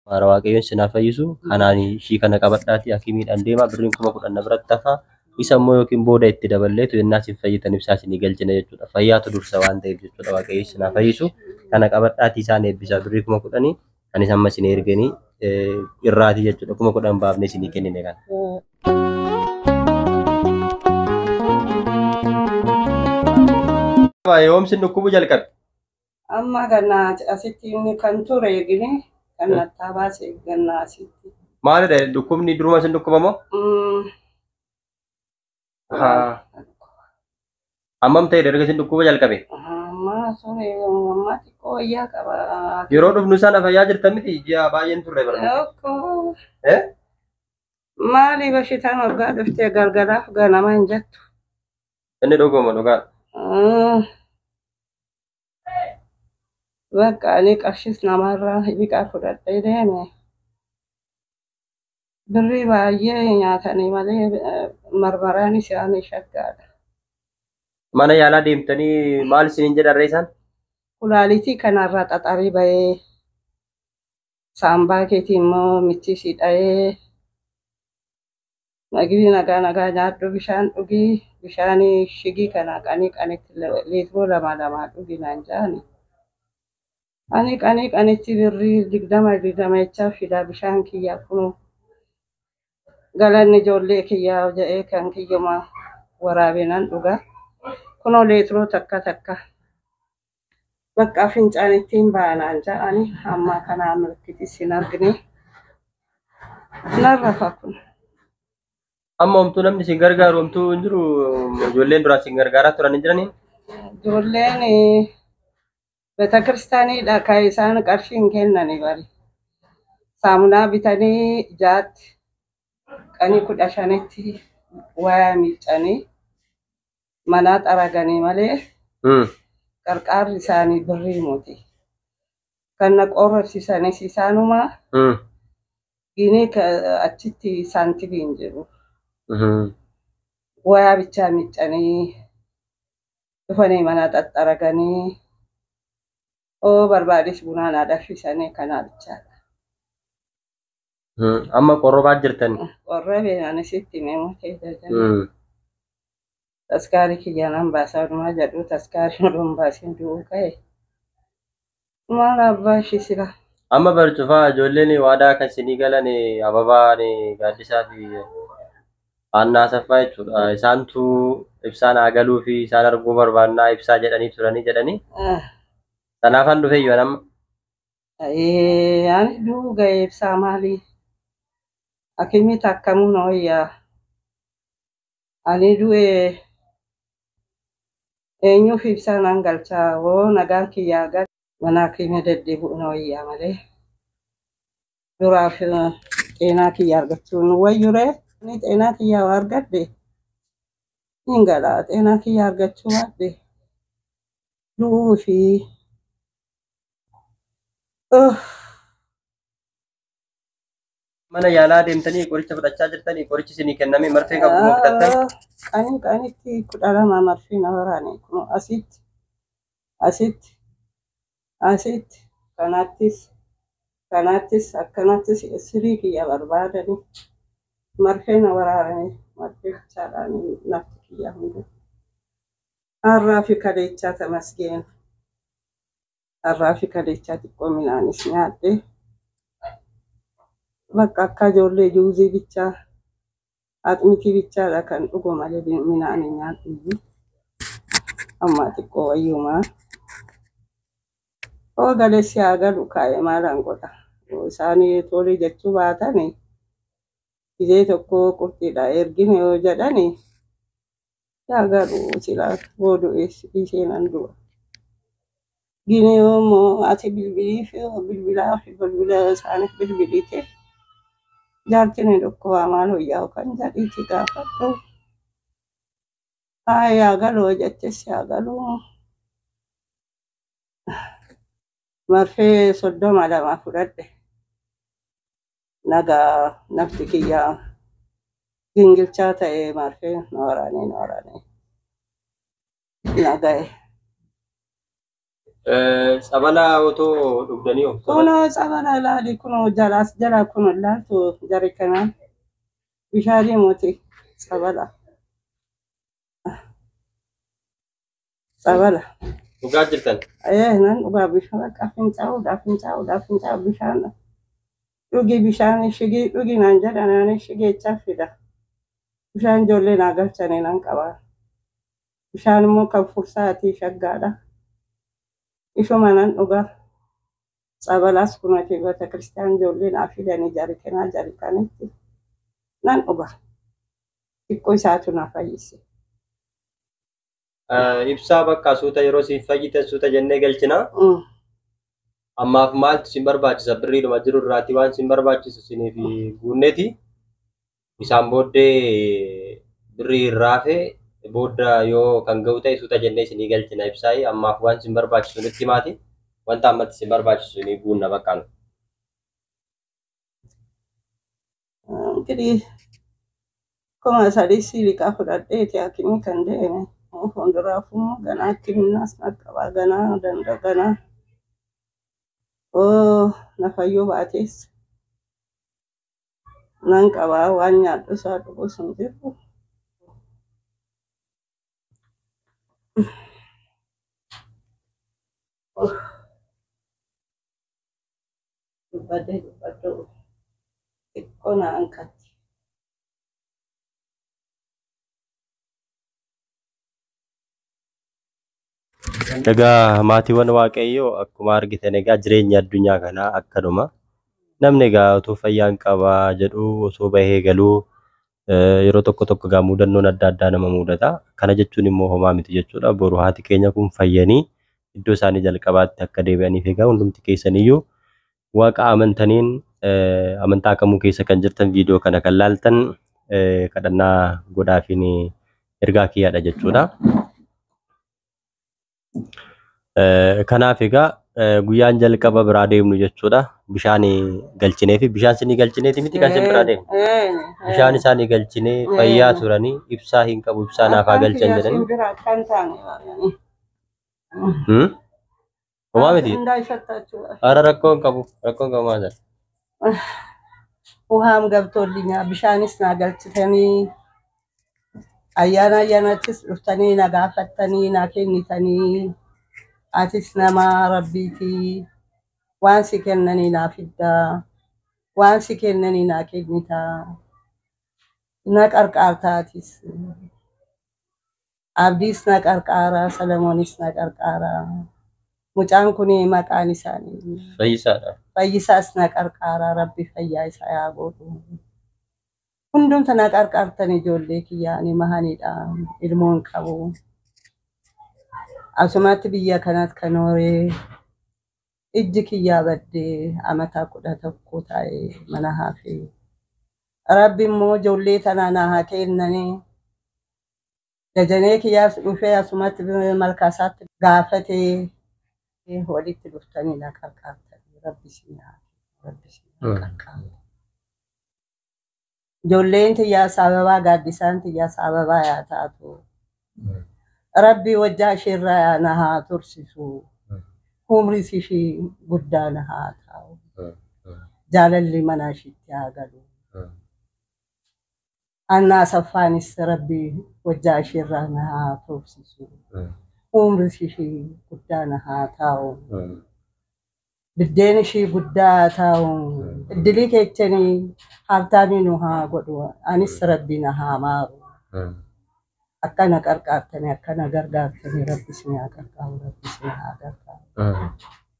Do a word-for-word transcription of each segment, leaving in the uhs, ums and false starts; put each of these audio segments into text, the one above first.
Waaqayyoon sinaa fayyisu kanaan ishii kana qabadhaati hakimiidhaan deema birriin kuma kudhan na biratti hafa isa immoo yookiin booda itti daballeetu yennaa isin fayyitan ibsaa isinii galchina jechuudha. Fayyaatu dursa waan ta'eef jechuudha. Waaqayyoon sinaa fayyisu kana qabadhaati isaan eebbisa birrii kuma kudhanii kan isaan amma isin erganii irraati jechuudha. Kuma kudhan baafnee isinii kennine kana. Yoomsin dhukkubu jalqabe. Amma gannaa asitti inni kan ture eegine kan nattaa baase gannaa asitti. Maalidha dhukkubni duruma isin dhukkubamoo? Ammam ta'e erga isin dhukkuba jalqabe? Amma ture amma xiqqoo wayyaa qaba. Yeroo dhufnu sana fayyaa jirtan miti ji'a baay'een turre bara. Eh? Maali bashitaan waggaa dhuftee galgalaaf ganama hin jettu. Inni dhuguma dhugaa. Bakka ani qarshis namarraa biqaa fudhadhee deeme. Birrii baay'ee nyaatanii malee marmaraan isaanii shaggaadha. Mana yaalaa deemtanii maal isiniin jedhan isaan? Kulaalitii kanarraa xaxarii bahee saambaa keetii immoo michisi dha'ee nagii nagaa nagaa nyaadhu bishaan dhugii bishaan shigii kana qanii qanitti liitiroo lama lama dhugi naan jaani. Ani qanii qanitti birrii digdama digdama jechaa fida bishaan kiyyaa kunu galanni ijoollee kiyyaa jedhee kan kiyyuma waraabinan dhuga. Kunoo liitiroo takka takka. Bakka fincaan ittiin baanaan ja'ani amma kanaa milkiti sin argine. Narrafa kun. Amma homtuu namni sin gargaaru homtuu hin jiru ijoolleen duraan sin gargaaraa turan hin jiranii? Ijoolleen beetakiristaaniidha kan isaan qarshii hin kennani bari. Saamunaa bitanii jaatti qanii kudha shanitti wayaa miiccanii manaa xaraganii malee qarqaarri isaanii birrii muti. Kan na qorrabsiisanis isaanumaa gini achitti saantibii hin jiru. Wayaa bichaa miiccanii dhufanii manaa xaxxaraganii oo barbaades bunaan haadhaafisanii kanaa bichaadha. Amma qorrobaa jirtan? Qorrobeen anis itti meemuu keessa taskaarii kiyyaanan baasaa dhumaa jedhu taskaarii oduun baasiin du'uu ka'e. Maal abbaa ishii sila. Amma barcufaa ijoolleen waadaa kan isinii galan ababaan gaaddisaa fi Annaa Saffaa jechuudha. Isaantu ibsaan haa galuu fi isaan arguu barbaannaa ibsaa jedhanii turanii jedhanii. Sanaafan dhufe iyyuu nama. Ani du'uu ga'e ibsaa maalii? Akimii takkamuun wayyaa. Ani du'e eenyuuf ibsaa naan galchaa woo nagaan kiyyaa gal mana akimii deddeebi'uun wayyaa malee. Duraaf xeenaa kiyyaa argachuun wayyuree. Ni xeenaa kiyyaa waa argadde hin galaa xeenaa kiyyaa argachuu baadde du'uu fi mana yaalaa deemtanii qoricha fudhachaa jirtanii qorichi isinii kenname marfee qabu moo fudhattan? Qanii qanitti kudha lama marfee na waraane kun asitti asitti asitti kanattis kanattis akkanattis sirii kiyya barbaadanii. Marfee na waraabame marfee bichaadhaan nafti kiyyaa hunda. Har'aa fi kaleechaa tamasgeen. Har'aa fi kaleechaa xiqqoo midhaanis nyaadde. Bakka akka ijoollee juuzii bichaa haxmitii bichaadha kan dhugu malee midhaan hin nyaadhu. Amma xiqqoo wayyumaa. Oo galeessi haa galu kaa'ee maalaan godha. Isaanii tolii jechuu baatanii. Ijee tokko qurxiidha ergine yoo jedhani yaa garuu silaa booduu isheen andu'a. Gini yoommoo ati bilbilii fi bilbilaa fi bilbila isaaniif bilbilite jaartini dhukkubaa maal hoyyaa kan jedhiiti gaafadhu. Haa yaa galuu jettes yaa galuu. Marfee soddoma lama fudhadhe. Nagaa nafti kiyyaa gingilchaa ta'ee marfee na waraanee na waraanee nagaye. Sabala otoo dhugdanii of Kuno sabala laali kuno jalas jala kuno laaltu jari kana bishaanii moti sabala sabala. dhugaa jirtan. Eh nan dhugaa bishaan akka fincaa'uudha fincaa'uudha fincaa'u bishaan dhugi bishaan shigii dhugi naan jedha naan shigeechaa fida. Bishaan ijoollee naa galchanii nan qabaa. Bishaan immoo kan fursaatii shaggaadha. Ishuma nan dhugaa. Sabalas kunati bata Kristaan ijoollee naa fidanii jari kanaa jari kanitti nan dhugaa. Xiqqoo isaatu na fayyise. Ibsaa bakka suuta yeroo siif fayyitan suuta jennee galchina. Ammaaf maaltu sin barbaachisa birriidhuma jiru irraati waan sin barbaachisu siniif guunneeti. Isaan booddee birrii irraafe booda yoo kan ga'u ta'e suuta jennee isinii galchina ibsaa'ii ammaaf waan sin barbaachisu nutti himaati. Wanta ammatti sin barbaachisu ni guunna bakkaan. Jadi kuma sadii liqaa fudhadheeti hakimii kan deeme fuulduraafuu ganaa hakimiinas naqqabaa ganaa danda ganaa oo na fayyuu baatees nan qabaa waan nyaadhu isaa dhugus hin jiru. Dubbadee dubbaduu xiqqoo na hanqatti. Egaa maatiiwwan Waaqayyoo akkuma argitan egaa jireenya addunyaa kanaa akkanuma. Namni egaa otoo fayyaan qabaa jedhu osoo bahee galuu yeroo tokko tokko egaa mudannoon adda addaa nama mudata. Kana jechuun immoo homaa miti jechuudha. Boru haati keenya kun fayyanii iddoo isaanii jalqabaatti akka deebi'aniif egaa hundumti keessaniyyuu Waaqa amantaniin amantaa kamuu keessa kan jirtan viidiyoo kana kan laaltan kadhannaa godhaafiin ergaa kiyyaadha jechuudha. Kanaaf egaa guyyaan jalqaba biraa deemnu jechuudha. Bishaan galchinee fi bishaan isinii galchineeti miti kan isin biraa deemnu. Bishaan isaanii galchinee fayyaa turanii ibsaa hin qabu ibsaa naaf haa galchan jedhanii. Homaa miti. Ara rakkoon qabu rakkoon qabu maal jedha. Uhaam ገብቶልኛል bishaanis naa galchitanii ayyaana ayyaanattis dhuftanii na gaafattanii naa kennitanii atis nama rabbiiti waan si kennanii naa fiddaa waan si kennanii naa kennitaa na qarqaartaatis abdiis na qarqaaraa Salomoonis na qarqaaraa mucaan kun maqaan isaanii Fayyisaadha. Fayyisaas na qarqaaraa rabbi fayyaa isaa yaa godhu. Hundumta na qarqaartan ijoollee kiyyaanii mahanidha ilmoon qabu. Asumatti biyya kanatti kan horee ijji kiyyaa baddee amata kudha tokko ta'e mana hafe. Rabbi immoo ijoollee tanaa na haa kennanii jajanee kiyyaas dhufee asumatti malkaasaatti gaafatee walitti dhuftanii na qarqaartanii rabbi si haa rabbi si qarqaaru. Ijoolleen tiyyaa sababaa gaaddisaan tiyyaa sababaa yaa taatu. Rabbi wajjaa ishirraa na haa tursisu. Umris ishii guddaa na haa ta'u. Jaalalli mana ishiitti haa galu. Annaa saffaanis rabbi wajjaa ishirraa na haa tursisu. Umris ishii guddaa na haa ta'u. Biddeen ishii guddaa ta'u. Iddilii keechanii hartaanii nu haa godhu. Anis rabbi na haa maaru. Akkana qarqaartanii akkana gargaartanii rabbi isin haa qarqaaru rabbi isin haa gargaaru.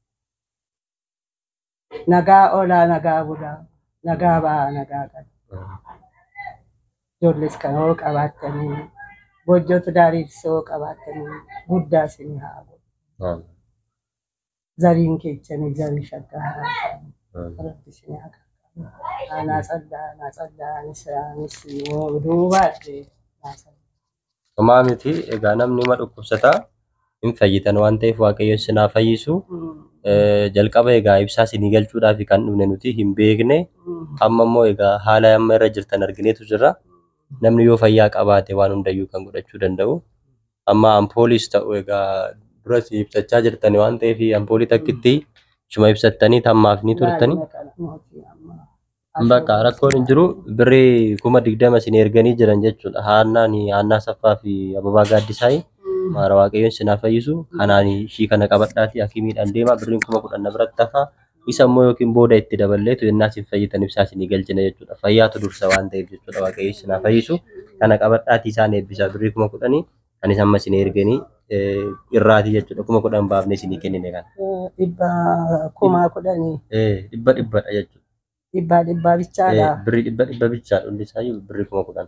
Nagaa oolaa nagaa bulaa nagaa ba'aa nagaa gala. Ijoollees kan hoo qabaattanii bojjootu daariis hoo qabaattanii guddaa isin haa godhu. Zariin keechanii zarii shaggaa haa ta'u rabbi isin haa qarqaaru. Anaa callaa anaa callaa anis anis duubaadhee naa callaa. Homaa miti egaa namni ma dhukkubsataa hin fayyitan waan ta'eef Waaqayyo isin haa fayyisu. Jalqaba egaa ibsaa isinii galchuudhaaf kan dhufne nuti hin beekne. Amma immoo egaa haala amma irra jirtan argineetu jirra. Namni yoo fayyaa qabaate waan hundayyuu kan godhachuu danda'u. Amma ampoolis ta'u egaa dura si ibsachaa jirtani waan ta'eef ampoolii takkitti shuma ibsattanii tammaaf ni turtani. Gaa'ima kana mootii amma Bakka ashoora rakkoon hin jiru birrii kuma digdama isin erganii jiran jechuudha. Haannaan Haannaa Saffaa fi Ababaa Gaaddisaay maara waaqayyoon sinaa fayyisu kanaan ishii kana qabadhaati hakimiidhaan deema birriin kuma kudhan na biratti hafa. Isa immoo yookiin booda itti daballeetu yennaa isin fayyitan ibsaa isinii galchina jechuudha. Fayyaatu dursa waan ta'eef jechuudha waaqayyoon sinaa fayyisu. Kana qabadhaati isaan eebbisa birrii kuma kudhanii kan isaan amma isin erganii irraati jechuudha. Kuma kudhan baafnee isinii kennine kana. dhibba kumaa kudhanii Dhibba dhibbadha jechuudha. dhibbaa dhibbaa bichaadha. Birrii dhibba dhibba bichaadha hundi isaayyuu birrii kuma kudhan.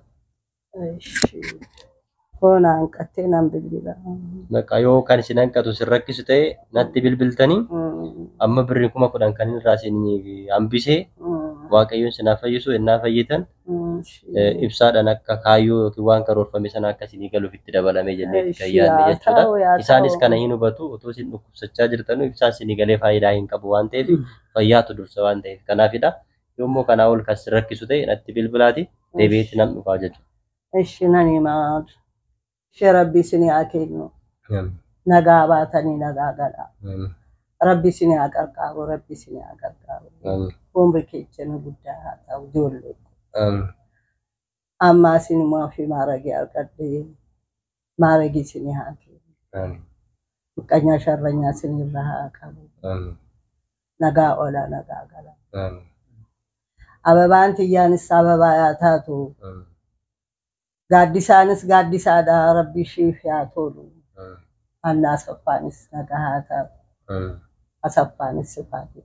Foon hanqattee nan bilbila. Bakka yoo kan isin hanqatu sin rakkisu ta'e natti bilbiltanii amma birrii kuma kudhan kan irraa isin hambisee waaqayyoon sinaa fayyisu yennaa fayyitan ibsaadhaan akka kaayyoo yookiin waan karoorfame sana akka isinii galuuf itti dabalamee jennee itti fayyaanne jechuudha. Isaanis kana hin hubatu otoo isin dhukkubsachaa jirtanuu ibsaan isinii galee faayidaa hin qabu waan ta'eef fayyaatu dursa waan ta'eef kanaafidha. Yommuu kanaa ol kan sin rakkisu ta'e natti bilbilaati deebi'eetti nan dhufaa jechuudha. Ishi nan himaa. Ishee rabbi isinii haa kennu. Nagaa baatanii nagaa galaa. Rabbi isinii haa qarqaaru. Rabbi isinii haa qarqaaru. Umri keenya guddaa haa ta'u ijoollee. Amma isin maafi maaragee argadhee maaragee isinii haa kennu. Muqqanyaa sharranyaa isinirraa haa qabu. Nagaa oolaa nagaa galaa. Ababaan tiyyaanis ababaa haa taatu. Gaaddisaanis gaaddisaadha rabbi ishiif haa tolu. Haannaa Asaffaanis nagaa haa taatu. Asaffaanis sifaati.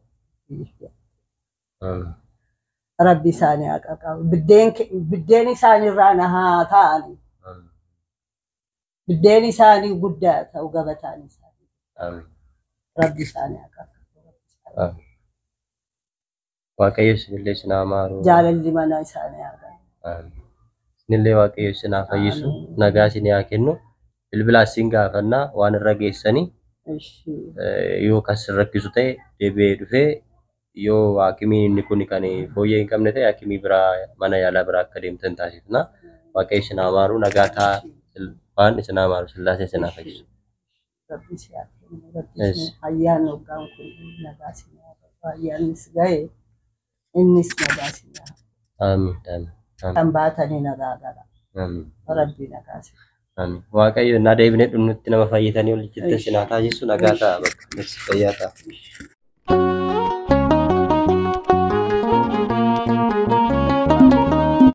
Rabbi isaanii haa qaqqabu. Biddeen isaaniirraa na haa ta'ani. Biddeen isaanii guddaa ta'u gabataan isaanii. Rabbi isaanii haa qaqqabu. Waaqayyo isinillee sinaa maaru. Jaalalli mana isaanii haa qaqqabu. Isinillee waaqayyo sinaa fayyisu nagaa isinii haa kennu. Bilbilaa isin gaafannaa waan irra geessanii yoo kan sin rakkisu ta'e deebi'ee dhufee yoo haakimiin inni kun kan fooyyee hin qabne ta'e haakimii biraa mana yaalaa biraa akka deemtan taasifna. Waaqayyo sinaa maaru nagaa ta'a waan sinaa maaru sillaasee sinaa fayyisu. Rabbi si haa kennu. Rabbi si ayyaanni hoggaan kun nagaa sinii haa qabu. Ayyaannis ga'e innis nagaa sinii haa qabu. Amiin. Kan baatanii nagaa gala. Rabbi nagaa sinii. Waaqayyo na deebinee dhumnutti nama fayyitanii ol jettee sinaa taasisu nagaa ta'a bakka fayyaa ta'a.